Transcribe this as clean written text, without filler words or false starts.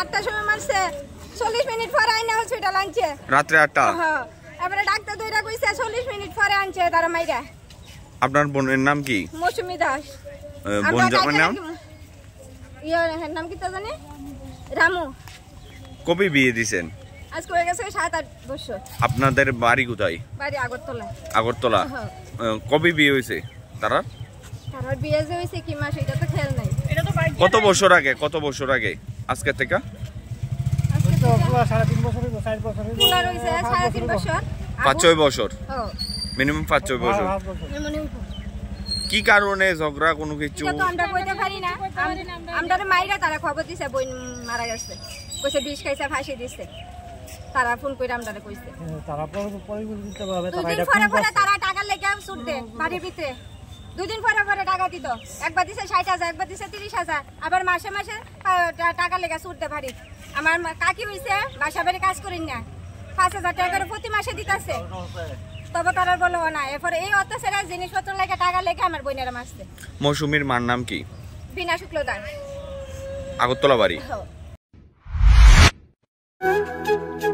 8টার সময় মারছে 40 মিনিট পরে আইনা হসপিটাল আনছে রাত্রে 8টা হ্যাঁ এবারে ডাক্তার দুইটা কইছে 40 মিনিট পরে আনছে তারা মাইরা আপনার বোনের নাম কি মৌসুমী দাস বোন জামার নাম ইয়ার নাম কি তা জানি রামু কবে বিয়ে দিবেন আজ কই গেছে 7-8 বছর আপনাদের বাড়ি কোথায় বাড়ি আগরতলা আগরতলা কবে বিয়ে হইছে তারা তার বিয়ে যে হইছে কি মাস এটা তো খেয়াল নাই এটা তো কত বছর আগে আজকে থেকে আজকে তো 3.5 বছর 4 বছর পুলার হইছে 3.5 বছর 5-6 বছর হ্যাঁ মিনিমাম 5-6 বছর মনে কি কারণে ঝগড়া কোনো কিছু এটা তো আমরা কইতে পারি না আমরা মাইরা তারা খবর দিছে বই মারা গেছে কইছে বিষ খাইছে ফাঁসি দিছে তারা ফোন কইরা আমরারে কইছে তারা পরে দিতে হবে তারা এটা পরে তারা টাকা লেগে ছুট দে বাড়ির ভিতরে দুই দিন পরে টাকা দিত একবার দিছে 60,000 একবার দিছে 30,000 আবার মাসে মাসে টাকা লেগে ছুট দে বাড়ি আমার কাকি হইছে বাসা বাড়ি কাজ করিন না 5,000 টাকা করে প্রতি মাসে দিতাছে তবে তারা বলো না এরপর এই অত্যাচারের জিনিসপত্র লেগে টাকা লেগে আমার বোনেরা মারছে মৌসুমীর মার নাম কি বিনা শুক্লদার আগরতলা বাড়ি